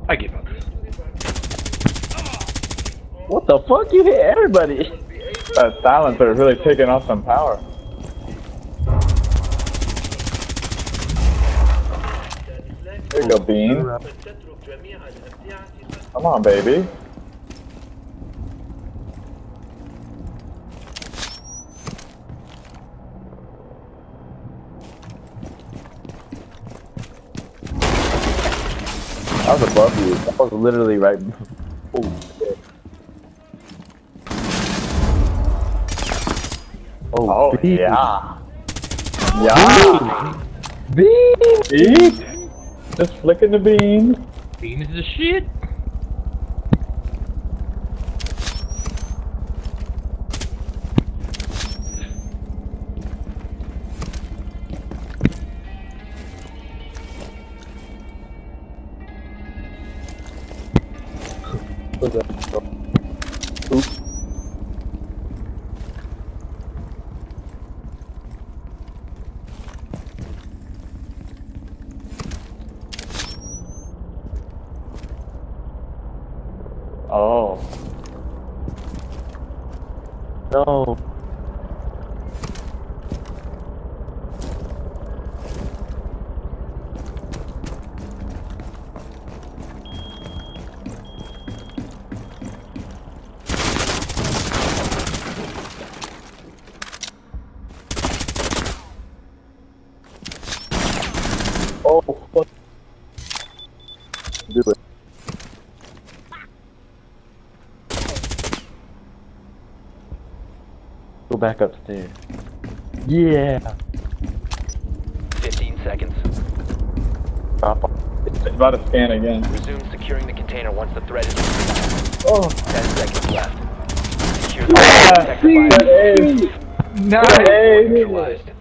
I give up. What the fuck? You hit everybody. That silencer is really taking off some power. There you go, Bean. Come on, baby. I was above you. I was literally right. Oh, shit. Oh, bean. yeah. Yeah. Bean! Eat. Just flicking the bean. Bean is the shit. Oops. Oh. No. Oh, fuck. Do it. Go back upstairs. Yeah. 15 seconds. Stop. It's about to scan again. Resume securing the container once the threat is Oh. 10 seconds left. Secure the Yeah, protect the that is. Nice. Hey. neutralized.